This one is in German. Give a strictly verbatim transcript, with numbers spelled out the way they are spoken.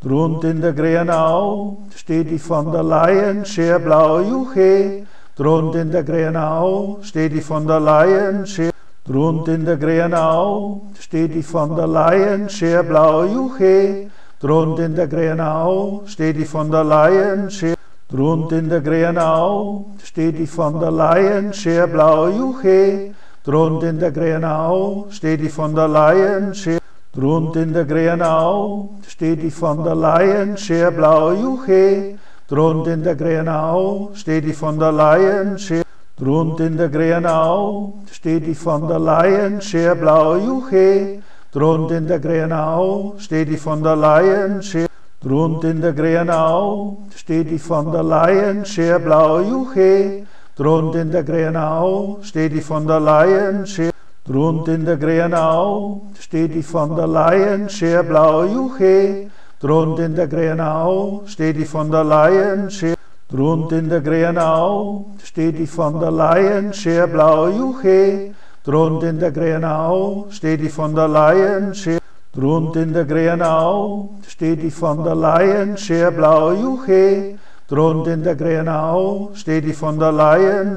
Drund in der Grenau steht die von der Leyen, scher blau Juche. Drund in der Grenau steht die von der Leyen, scher. Drund in der Grenau steht die von der Leyen, scher blau Juche. Drund in der Grenau steht die von der Leyen, scher. Drund in der Grenau steht die von der Leyen, scher blau Juche. Drund in der Grenau steht die von der Leyen, scher. Drund in der Grenau steht die von der Leyen, scher blau Juche. Drund in der Grenau steht die von der Leyen, scher. Drund in der Grenau steht die von der Leyen, scher blau Juche. Drund in der Grenau steht die von der Leyen, scher. Drund in der Grenau steht die von der Leyen, scher blau Juche. Drund in der Grenau steht die von der Leyen, scher. Drund in der Grenau steht die von der Leyen, scher blau Juche. Drund in der Grenau steht die von der Leyen, scher. Drund in der Grenau steht die von der Leyen, scher blau Juche. Drund in der Grenau steht die von der Leyen, scher. Drund in der Grenau steht die von der Leyen, scher blau Juche. Drund in der Grenau steht die von der Leyen.